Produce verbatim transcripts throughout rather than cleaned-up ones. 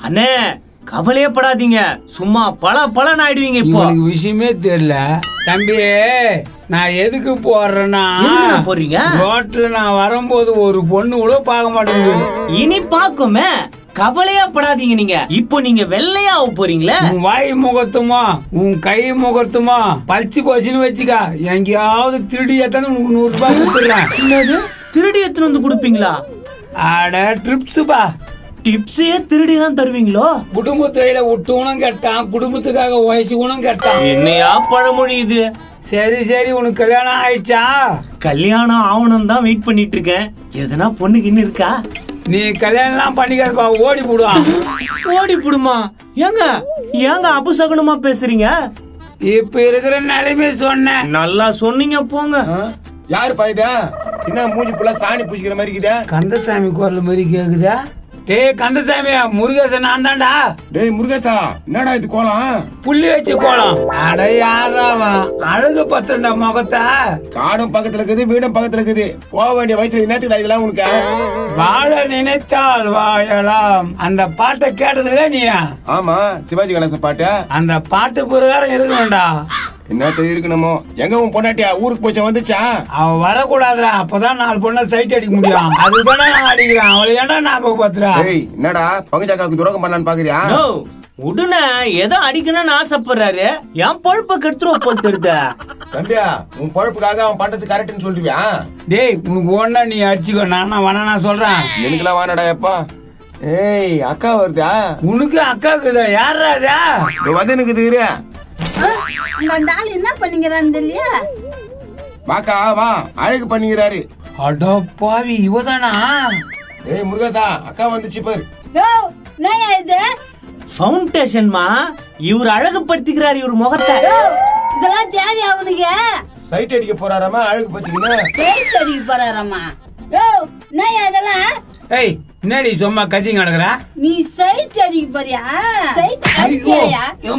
அண்ணே கவலையே படாதீங்க, சும்மா பல பலன் ஆயிடுவீங்க. இப்போ எனக்கு விஷயமே தெரியல தம்பி. நான் எதுக்கு போறேன்னா போறீங்க ரோட்ல நான் வரும்போது ஒரு பொண்ணு கூட பார்க்க மாட்டேங்குது. இனி பாக்குமே, கவலையா படாதீங்க. நீங்க இப்போ நீங்க வெள்ளையா போறீங்களே, உன் வாய் முகத்துமா உன் கை முகத்துமா பழிச்சு போச்சுன்னு வச்சுக்கா, எங்கேயாவது திருடி எத்தனை உனக்கு நூறு ரூபாய் கொடுத்துடுறேன். என்னது திருடி எத்தனை வந்து கொடுப்பீங்களா? அட ட்ரிப்ஸுப்பா. டிப்ஸையே திருடி தான் தருவீங்களோ? குடும்பத்தையில விட்டுவனும் கேட்டான், குடும்பத்துக்காக வயசுவனும் கேட்டான். என்னையா பழமொழி இது? சரி சரி, உனக்கு கல்யாணம் ஆயிடுச்சா? கல்யாணம் ஆகணும் தான் வெயிட் பண்ணிட்டு இருக்கேன். எதனா பொண்ணுக்கு இன்னும் இருக்கா? நீ கல்யாணம் எல்லாம் பண்ணிக்காதப்பா, ஓடி போடுவான். ஓடி போடுமா? ஏங்க ஏங்க அபசகுனமா பேசுறீங்க? இப்ப இருக்கிற நிலைமை சொன்னேன். நல்லா சொன்னீங்க போங்க. யாரு பாயுதா? என்ன மூஞ்சி புள்ள சாணி பூசிக்கிற மாதிரி இருக்குதா? கந்தசாமி குரல் மாதிரி கேக்குதா? டேய் கந்தசாமி, முருகேசன் நான் தான்டா. டேய் முருகேசா, என்னடா இது கோலம்? புள்ளி வச்சு கோலம். அட யாராவா அழகு பத்திரண்டா முகத்தா. காடும் பக்கத்துல இருக்குது, வீடும் பக்கத்துல இருக்குது. போக வேண்டிய வயசுல என்னத்துக்குடா இதெல்லாம் உனக்கு? வாழ நினைத்தால் வாழலாம், அந்த பாட்டை கேட்டதுல நீ? ஆமா, சிவாஜி கணேசன் பாட்டு. அந்த பாட்டு பிரகாரம் இருக்கணும்டா. என்னத்த இருக்கணுமோ? எங்க உன் பொண்டாட்டியா ஊருக்கு போச்சா? வந்துச்சா? அவ வரக்கூடாதுடா, அப்பதான் நாலு பொண்ணா சைட் அடிக்க முடியும். அதுதானே நான் அடிக்கிறேன். அவளை ஏன்டா ஞாபகம் பாத்துறா? என்னடா பங்கஜாக்காவுக்கு துரோகம் பண்ணலான்னு பாக்குறியா? உடனே எதோ அடிக்கணும்னு ஆசைப்படுறாரு, என் பொழப்ப கெடுத்துருவ போல் தெரியுதா? தம்பியா, உன் பொழப்புக்காக அவன் பண்றது கரெக்ட்னு சொல்றியா? டேய் உனக்கு ஒண்ணா நீ அடிச்சுக்கோ, நான் வேணா நான் சொல்றேன். எனக்குலாம் வேணாடா எப்பா. ஏய் அக்கா வருதா? உனக்கு அக்காக்குதா? யாரா அதா? வந்து எனக்கு தெரியுது. என்ன பண்ணிக்கிறான்னு தெரியல. வாக்கா வா, அழகு பண்ணிக்கிறாரு. அட பாவி, இவதானா? ஏய் முருகேசா, அக்கா வந்துச்சு பாரு. ஃபவுண்டேஷன்மா, இவர் அழகுபடுத்திக்கிறார் இவர் முகத்தை. இதெல்லாம் தேவையா அவனுக்கு? சைட் அடிக்க போறாராமா? அழகு பத்திக்கினா சைட் அடிக்க போறாராமா? அதெல்லாம் ஏய் என்னடி சும்மா கத்தி கிடக்குற? நீ சைட் அடிக்க போறியா? சைட் அடிக்கிறியா?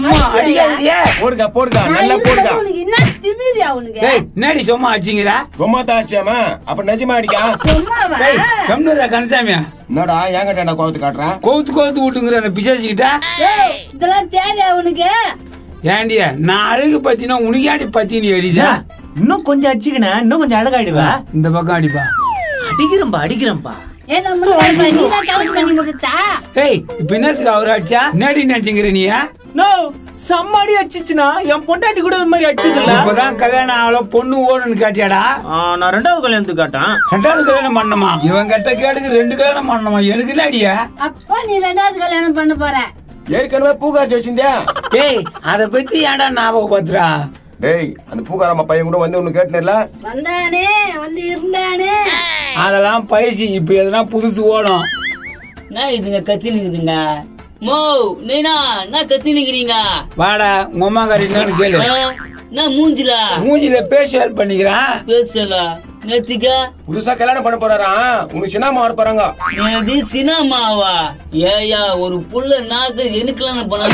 போடுங்க போடுங்க, நல்லா போடுங்க. உனக்கு என்ன திமிரியா உனக்கு? ஏய் என்னடி சும்மா அடிச்சீங்கற? சும்மா தான் அடிச்சாமா, அப்ப நிஜமா அடிக்க? சும்மாவா? ஏய் கம்னுடா கன்சாமியா. என்னடா ஏங்கடா நான் கோவத்து காட்றேன்? கோவத்து கோவத்து விட்டுங்கற அந்த பிசாசு கிட்ட. ஏய் இதெல்லாம் தேவையா உனக்கு? ஏண்டிய நான் அழகு பத்தினா உனக்கு ஏடி பத்தி நீ அடிதா? இன்னும் கொஞ்சம் அடிச்சுக்கனா இன்னும் கொஞ்சம் அழகாயிடுவா. இந்த பக்கம் அடிப்பா. அடிக்கிறம்பா அடிக்கிறம்பா. ஏன் நம்ம நீ தான் கலெக்ட் பண்ணி கொடுத்தா? ஏய் இப்போ என்னத்துக்கு அவர் அடிச்சா? என்னடி நினைச்சீங்கற நீ? நோ சம்மாடி அடிச்சிச்சுனா என் பொண்டாட்டி கூட இந்த மாதிரி அடிச்சதில்ல. இப்பதான் கல்யாணம் ஆவல, பொண்ணு ஓடுன்னு காட்டியாடா? நான் ரெண்டாவது கல்யாணத்துக்கு காட்டான். ரெண்டாவது கல்யாணம் பண்ணமா? இவன் கட்ட கேடுக்கு ரெண்டு கல்யாணம் பண்ணமா? எனக்கு என்ன அடியா? அப்ப நீ ரெண்டாவது கல்யாணம் பண்ண போற? ஏற்கனவே பூகாசி வச்சிருந்தியா? ஏய் அத பத்தி ஏன்டா ஞாபகம் பத்துறா? டேய் அந்த பூகாரம்மா பையன் கூட வந்து ஒன்னு கேட்டனேல? வந்தானே வந்து இருந்தானே. அதெல்லாம் பைசி, இப்ப எதுனா புதுசு ஓடும். நான் இதுங்க கத்தி நிக்குதுங்க. மோ நீனா நான் கத்தி நிக்கிறீங்க. வாடா உங்க அம்மா காரி என்னன்னு கேளு. நான் மூஞ்சில மூஞ்சில பேஷியல் பண்ணிக்கிறேன். பேசல நேத்திக்க புதுசா கல்யாணம் பண்ண போறாரா? உனக்கு சினிமா வர போறாங்க. இது சினிமாவா? ஏயா ஒரு புள்ள நாக்கு எனக்கெல்லாம் பண்ணா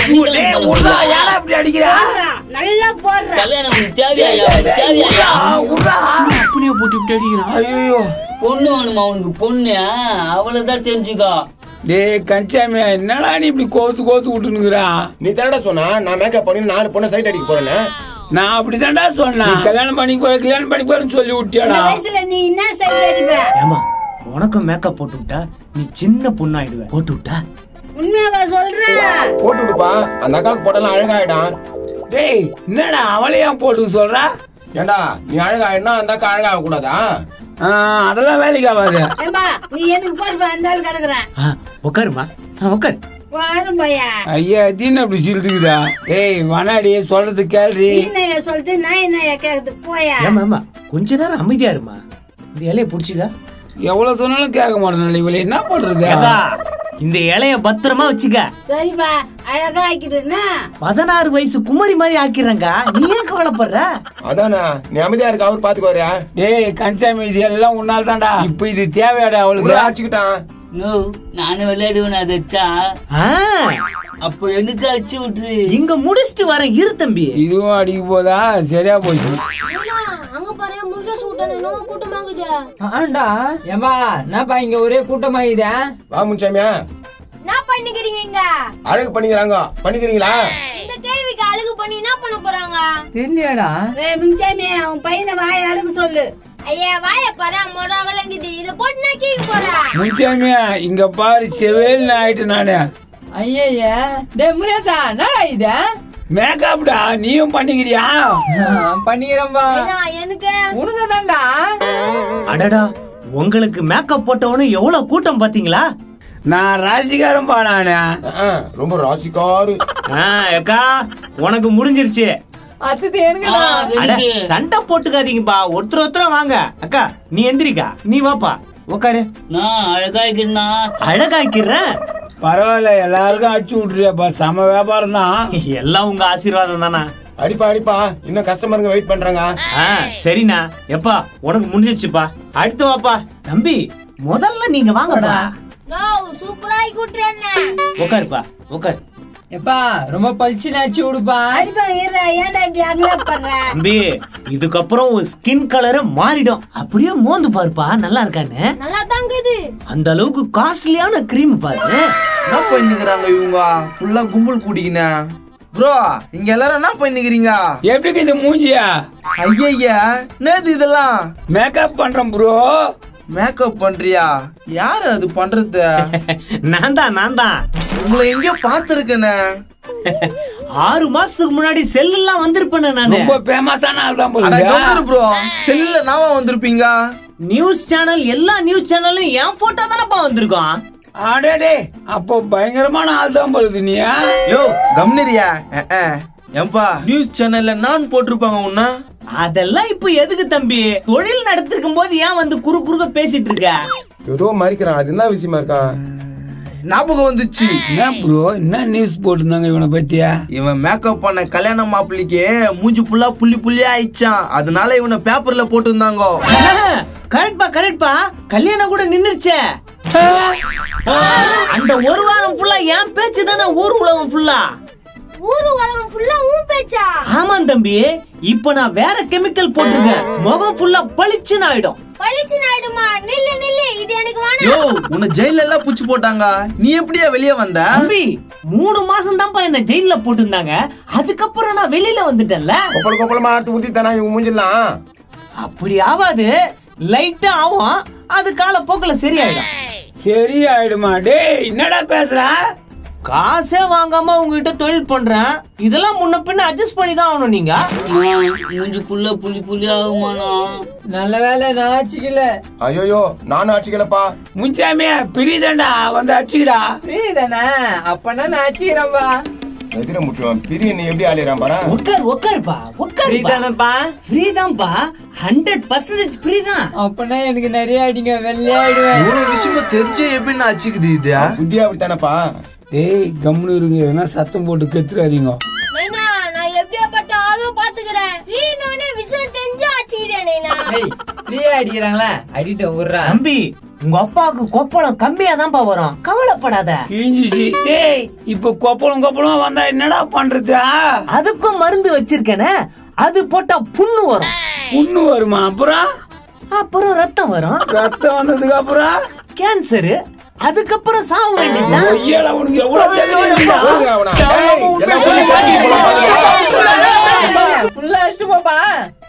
அப்படி அடிக்கிறா? நல்லா போடுற கல்யாணம் தேவையா? தேவையா? அப்படியே போட்டு விட்டு அடிக்கிறான். ஐயோ பொண்ணு வேணுமா உனக்கு? பொண்ணு அவ்வளவுதான் தெரிஞ்சுக்கோ. டேய் கஞ்சாமியா, என்னடா நீ இப்படி கோத்து கோத்து விட்டுனுக்குறா? நீ தானடா சொன்னா நான் மேக்கப் பண்ணி நாலு பொண்ணை சைட் அடிக்க போறேன்னு? நான் அப்படிதான்டா சொன்னேன். கல்யாணம் பண்ணி போற கல்யாணம் பண்ணி போறேன்னு சொல்லி விட்டியாடா? வயசுல நீ என்ன சைட் அடிப்ப? ஏமா உனக்கு மேக்கப் போட்டு விட்டா நீ சின்ன பொண்ணாயிடுவ. போட்டு விட்டா உண்மையாவா சொல்ற? போட்டு விடுப்பா, அந்த அக்காவுக்கு போட்டெல்லாம் அழகாயிடும். டேய் என்னடா அவளையா போட்டு சொல்றா? ஏண்டா நீ அழகாயிடனா அந்த அக்கா அழகாக கூடாதா? அதெல்லாம் வேலைக்கு ஆகாது. ஏம்பா நீ எனக்கு போட்டு வந்தாலும் கிடக்குறேன். உட்காருமா உட்காரு. வாரும் பையா. ஐயா தீன அப்படி சிலுதுக்குதா? ஏய் வனாடி சொல்றது கேள்வி. நீ சொல்லிட்டு நான் என்ன கேக்குது போயா? ஏமா கொஞ்ச நேரம் அமைதியா இருமா. இந்த இலைய புடிச்சுக்க. எவ்வளவு சொன்னாலும் கேட்க மாட்டேன். இவளை என்ன பண்றது? இந்த இலைய பத்திரமா வச்சுக்க. சரிப்பா, அழகா ஆக்கிடுனா? பதினாறு வயசு குமரி மாதிரி ஆக்கிடுறங்க. நீ ஏன் கவலைப்படுற? அதானா நீ அமைதியா இருக்க, அவர் பாத்துக்கோறியா? டேய் கஞ்சாமி, இது எல்லாம் உன்னால தான்டா. இப்ப இது தேவையாடா அவளுக்கு? ஆச்சுக்கிட்டான். நோ நானும் விளையாடுவேன். அதை வச்சா அப்ப எனக்கு அடிச்சு விட்டுரு. இங்க முடிச்சிட்டு வரேன் இரு தம்பி. இதுவும் அடிக்க போதா? சரியா போச்சு. அங்க பாரு முருகேஷ் கூட்டம் இன்னும் கூட்டமாகுது. ஆண்டா ஏமா என்னப்பா இங்க ஒரே கூட்டமாகுதா? வா முன்சாமியா, என்ன பண்ணிக்கிறீங்க இங்க? அழகு பண்ணிக்கிறாங்க பண்ணிக்கிறீங்களா? இந்த கேள்விக்கு அழகு பண்ணி என்ன பண்ண போறாங்க? தெரியலடா. ஏய் முன்சாமி அவன் பையனை வாய அழகு சொல்லு. ஐயா வாய பாரு மொரகலங்குது. இத போட்டு நான் கீழ போறேன். முன்சாமியா இங்க பாரு செவேல் ஆயிட்டு நானு. ஐயா டேய் முரேசா என்னடா இது? மேக்கப்டா நீயும் பண்ணிக்கிறியா? பண்ணிக்கிறேன்பா. எனக்கு உனக்கு தான்டா. அடடா உங்களுக்கு மேக்கப் போட்டவனு எவ்வளவு கூட்டம் பாத்தீங்களா? நான் ராசிக்காரன்பா நானு. ரொம்ப ராசிக்காரு. அக்கா உனக்கு முடிஞ்சிருச்சு. அது எனக்குடா. அட, சண்டை போட்டுக்காதீங்கப்பா, ஒருத்தர் ஒருத்தர் வாங்க. அக்கா நீ எந்திரிக்கா, நீ வாப்பா உக்காரு. நான் அழகாய்க்கிறா அழகாக்கிறேன். பரவாயில்ல எல்லாருக்கும் அடிச்சு விட்டுறியாப்பா, சம வியாபாரம் தான். எல்லாம் உங்க ஆசீர்வாதம் தானா? அடிப்பா அடிப்பா, இன்னும் கஸ்டமருங்க வெயிட் பண்றாங்க. சரிண்ணா, எப்பா உனக்கு முடிஞ்சிருச்சுப்பா, அடுத்து வாப்பா. தம்பி முதல்ல நீங்க வாங்கப்பா. சூப்பரா கூட்டுறேன்னு உட்காருப்பா உட்காரு. எப்பா ரொம்ப பளிச்சுனாச்சு விடுப்பா. அடிப்பா ஏறா ஏன்டா இப்படி அகலா பண்ற? தம்பி இதுக்கப்புறம் ஸ்கின் கலர் மாறிடும், அப்படியே மோந்து பாருப்பா நல்லா இருக்கான்னு. நல்லா தாங்குது. அந்த அளவுக்கு காஸ்ட்லியான கிரீம் பாரு. என்ன பண்ணிக்கிறாங்க இவங்க? ஃபுல்லா கும்பல் கூட்டிக்கின. ப்ரோ இங்க எல்லாரும் என்ன பண்ணிக்கிறீங்க? எப்படி இது மூஞ்சியா? ஐயா நேத்து இதெல்லாம் மேக்கப் பண்றேன் ப்ரோ. மேக்கப் பண்றியா? யாரு அது பண்றது? நான் தான் நான் தான். உங்களை எங்கயோ பாத்துருக்கேனே. ஆறு மாசத்துக்கு முன்னாடி செல் எல்லாம் வந்திருப்பேன் நானு. ரொம்ப ஃபேமஸான ஆள் தான் போல. ப்ரோ செல்ல நாம வந்திருப்பீங்க. நியூஸ் சேனல் எல்லா நியூஸ் சேனலும் என் போட்டோ தானப்பா வந்திருக்கோம். ஆடே அப்போ பயங்கரமான ஆள் தான் போலுது நீ. யோ கம்னரியா ஏன்பா நியூஸ் சேனல்ல நான் போட்டிருப்பாங்க உன்ன. அதெல்லாம் இப்ப எதுக்கு தம்பி? தொழில் நடத்திருக்கும் போது ஏன் வந்து குறு குறுக்க பேசிட்டு இருக்க? ஏதோ மறிக்கிறான், அது என்ன விஷயமா இருக்கா? ஞாபகம் வந்துச்சு. என்ன ப்ரோ என்ன நியூஸ் போட்டிருந்தாங்க இவனை பத்தியா? இவன் மேக்கப் பண்ண கல்யாண மாப்பிள்ளைக்கு மூஞ்சி புல்லா புள்ளி புள்ளியா ஆயிடுச்சான். அதனால இவனை பேப்பர்ல போட்டிருந்தாங்க. கரெக்ட்பா கரெக்ட்பா, கல்யாணம் கூட நின்னுச்சே. அந்த ஒரு வாரம் ஃபுல்லா என் பேச்சு தானே ஊர் உலகம் ஃபுல்லா. ஊரு உலகம் ஃபுல்லா ஊன் பேச்சா? ஆமா தம்பி, இப்ப நான் வேற கெமிக்கல் போட்டிருக்கேன், முகம் ஃபுல்லா பளிச்சுன்னு ஆயிடும். பளிச்சுன்னு ஆயிடுமா? நில்லு நில்லு, இது எனக்கு வேணாம். யோ உன்னை ஜெயில எல்லாம் புடிச்சு போட்டாங்க, நீ எப்படியா வெளியே வந்த? தம்பி மூணு மாசம் தான்ப்பா என்ன ஜெயில போட்டிருந்தாங்க, அதுக்கப்புறம் நான் வெளியில வந்துட்டேன்ல. கொப்பள கொப்பளமா ஆத்து ஊத்தி தானே இவங்க மூஞ்சிடலாம். அப்படி ஆவாது, லைட்டா ஆகும், அது காலப்போக்குல சரியாயிடும். சரி ஆயிடுமா? டேய் என்னடா பேசுற? காசே வாங்காம உங்ககிட்ட தொழில் பண்றேன், இதெல்லாம் முன்ன பின்ன அட்ஜஸ்ட் பண்ணி தான் ஆகணும். நீங்க மூஞ்சுக்குள்ள புள்ளி புள்ளி ஆகுமாண்ணா? நல்ல வேலை நான் ஆச்சுக்கல. ஐயோ நானும் ஆச்சுக்கலப்பா. முன்சாமியா பிரிதண்டா வந்து அடிச்சுக்கடா. புரியுதானே? அப்பனா நான் ஆச்சுக்கிறேன்பா. எதிர முட்டுவான் பிரிய, நீ எப்படி ஆளிறான் பாரு. உட்கார் உட்காருப்பா உட்கார். புரியுதானப்பா? ஃப்ரீ தான்ப்பா, ஹண்ட்ரட் பர்சன்டேஜ் ஃப்ரீ தான். அப்பனா எனக்கு நிறைய அடிங்க, வெள்ளையாயிடுவேன். இவ்வளவு விஷயமா தெரிஞ்ச எப்படி நான் அச்சுக்குது இது? புத்தியா அப்படித்தானப்பா. டேய் கம்னு இருங்க, என்ன சத்தம் போட்டு கெத்துறாதீங்க. நைனா நான் எப்படியாப்பட்ட ஆளும் பாத்துக்கிறேன். ஃப்ரீனோனே விஷயம் தெரிஞ்சு ஆச்சுக்கிறேன் நைனா. டேய் ஃப்ரீயா அடிக்கிறாங்களா? அடிட்டு விடுறா. தம்பி உங்க அப்பாவுக்கு கொப்பளம் கம்மியா தான்ப்பா வரும், கவலைப்படாத. கிஞ்சிச்சு. டேய் இப்ப கொப்பளம் கொப்பளம் வந்தா என்னடா பண்றது? அதுக்கும் மருந்து வச்சிருக்கேனே, அது போட்டா புண்ணு வரும். புண்ணு வருமா? அப்புறம் அப்புறம் ரத்தம் வரும். ரத்தம் வந்ததுக்கு அப்புறம் கேன்சர், அதுக்கப்புறம் சாவு வேண்டியதுதான். ஐயா உனக்கு எவ்வளவு தெரியும்? போதுடா அவனா. டேய், எல்லாம் சொல்லி காட்டிட்டு போலாம் பாருங்க. ஃபுல்லா அடிச்சுட்டு போப்பா.